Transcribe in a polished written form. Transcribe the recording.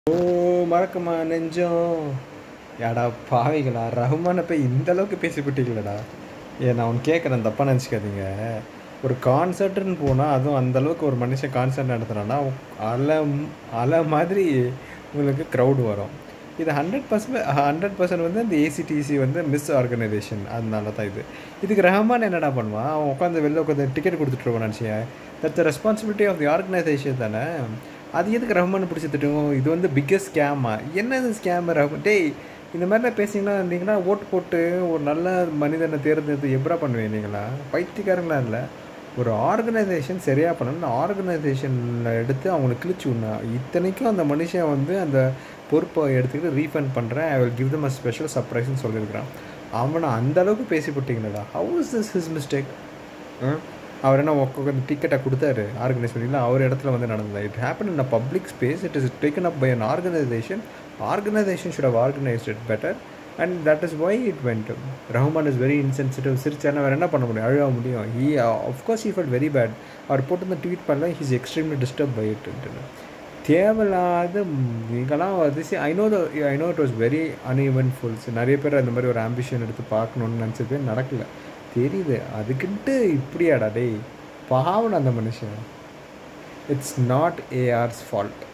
ஓ மறக்குமா நெஞ்சம். ஏடா பாவிகளா, ரஹ்மானை போய் இந்த அளவுக்கு பேசிவிட்டீங்களடா. நான் ஒன்று கேட்குறேன், தப்பாக நினச்சிக்காதீங்க. ஒரு கான்சர்ட்டுன்னு போனால், அதுவும் அந்தளவுக்கு ஒரு மனுஷன் கான்சர்ட் நடத்துனான்னா அலை அலை மாதிரி உங்களுக்கு க்ரௌடு வரும். இது 100% வந்து அந்த ஏசிடிசி வந்து மிஸ் ஆர்கனைசேஷன். அதனால தான் இதுக்கு ரஹ்மான் என்னடா பண்ணுவான்? அவன் உட்காந்து வெளில உட்காந்து டிக்கெட் கொடுத்துட்ருவான் நினச்சேன். That's responsibility of the organisation தானே. அது எதுக்கு ரஹ்மான் பிடிச்சி திட்டும்? இது வந்து பிக்கஸ்ட் ஸ்கேமா? என்னது ஸ்கேமு ரஹ்மான்? டேய், இந்த மாதிரிலாம் பேசிங்கன்னா இருந்தீங்கன்னா ஓட்டு போட்டு ஒரு நல்ல மனிதனை தேர்ந்தெடுத்து எப்படா பண்ணுவேன்? நீங்களா பைத்தியக்காரங்களாம் இல்லை. ஒரு ஆர்கனைசேஷன் சரியாக பண்ணணும்னு ஆர்கனைசேஷனில் எடுத்து அவங்களுக்கு கிழிச்சு விடணும். இத்தனைக்கும் அந்த மனுஷன் வந்து அந்த பொறுப்பை எடுத்துக்கிட்டு ரீஃபண்ட் பண்ணுறேன், I will give them a special சர்ப்ரைஸ்ன்னு சொல்லியிருக்கிறான். அவனை அந்தளவுக்கு பேசிவிட்டீங்களா? How is this his mistake? அவர் என்ன உட்காந்து டிக்கெட்டை கொடுத்தாரு ஆர்கனைஸ் பண்ணிங்களா? அவர் இடத்துல வந்து நடந்தது. It happen in a public space. It is taken up by an organisation. Organisation should have organised it better and that is why it went. Rahman is very insensitive. சிரிச்சானா வேறு என்ன பண்ண முடியும்? அழுக முடியும். Of course he felt very bad. அவர் போட்டு வந்து ட்வீட் பண்ணல, he is extremely disturb by இட்டுன்னு. தேவையில்லாத நீங்களாம் அது I know it was very uneventfuls. நிறைய பேர் அந்த மாதிரி ஒரு ஆம்பிஷன் எடுத்து பார்க்கணுன்னு நினச்சது நடக்கல. தெரியுது. அதுக்குன்ட்டு இப்படியாடா டேய், பாவம் அந்த மனுஷன். It's not AR's fault.